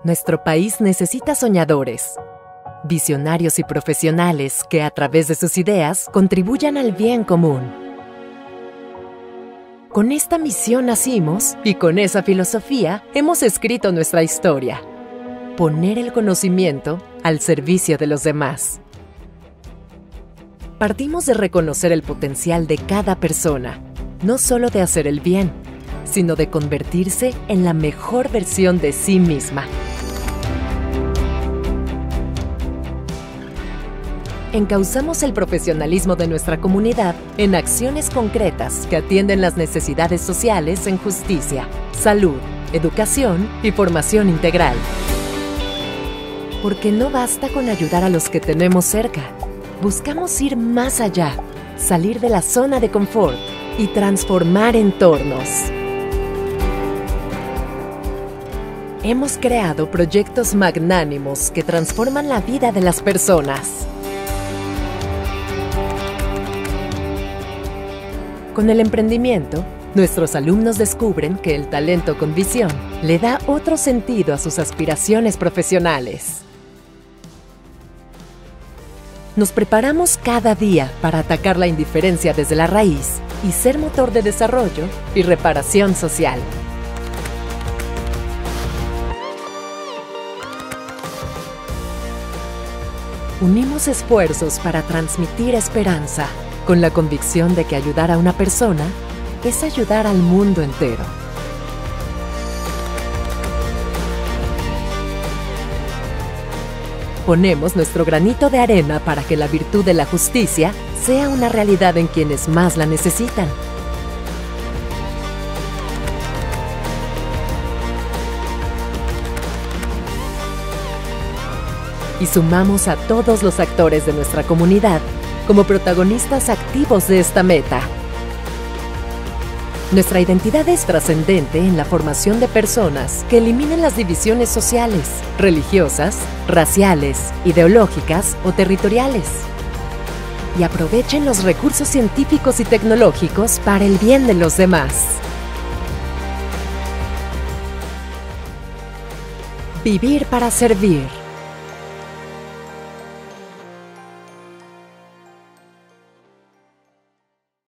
Nuestro país necesita soñadores, visionarios y profesionales que a través de sus ideas contribuyan al bien común. Con esta misión nacimos y con esa filosofía hemos escrito nuestra historia: poner el conocimiento al servicio de los demás. Partimos de reconocer el potencial de cada persona, no solo de hacer el bien, sino de convertirse en la mejor versión de sí misma. Encauzamos el profesionalismo de nuestra comunidad en acciones concretas que atienden las necesidades sociales en justicia, salud, educación y formación integral. Porque no basta con ayudar a los que tenemos cerca. Buscamos ir más allá, salir de la zona de confort y transformar entornos. Hemos creado proyectos magnánimos que transforman la vida de las personas. Con el emprendimiento, nuestros alumnos descubren que el talento con visión le da otro sentido a sus aspiraciones profesionales. Nos preparamos cada día para atacar la indiferencia desde la raíz y ser motor de desarrollo y reparación social. Unimos esfuerzos para transmitir esperanza, con la convicción de que ayudar a una persona es ayudar al mundo entero. Ponemos nuestro granito de arena para que la virtud de la justicia sea una realidad en quienes más la necesitan. Y sumamos a todos los actores de nuestra comunidad como protagonistas activos de esta meta. Nuestra identidad es trascendente en la formación de personas que eliminen las divisiones sociales, religiosas, raciales, ideológicas o territoriales y aprovechen los recursos científicos y tecnológicos para el bien de los demás. Vivir para servir.